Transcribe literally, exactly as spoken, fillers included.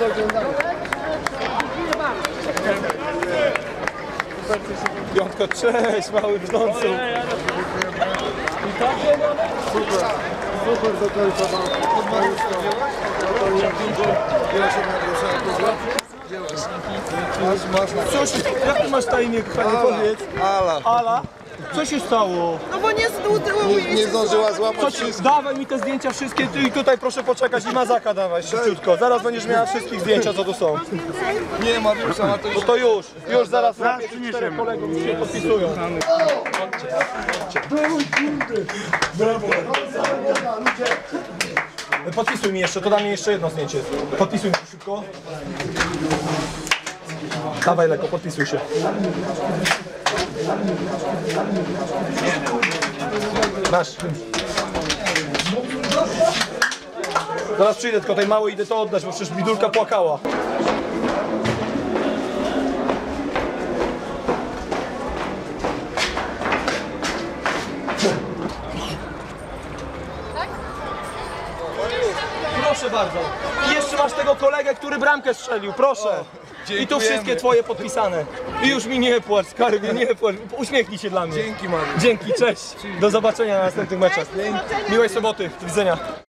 Piątko, cześć, mały brzdącu. Super, super do końca. Coś, jak ty masz na imię, kochanie, powiedz? Ala. Ala? Co się stało? No bo nie zdążyła Nie, nie zdążyła złapać Co ci, wszystkich. dawaj mi te zdjęcia wszystkie, ty i tutaj proszę poczekać i mazaka dawaj szybciutko. Zaraz będziesz miała wszystkich zdjęcia, co tu są. Nie ma większa, a to No to już, już zaraz łapię tych czterech kolegów i się podpisują. Podpisuj mi jeszcze, to da mi jeszcze jedno zdjęcie. Podpisuj mi szybko. Dawaj Leko, podpisuj się. Masz. Zaraz przyjdę, tylko tej małej idę to oddać, bo przecież bidulka płakała. Proszę bardzo. I jeszcze masz tego kolegę, który bramkę strzelił, proszę. I tu wszystkie twoje podpisane. I już mi nie płacz, skarbie, nie płacz. Uśmiechnij się dla mnie. Dzięki, Mariusz. Dzięki, cześć. Do zobaczenia na następnych meczach. Miłej soboty, do widzenia.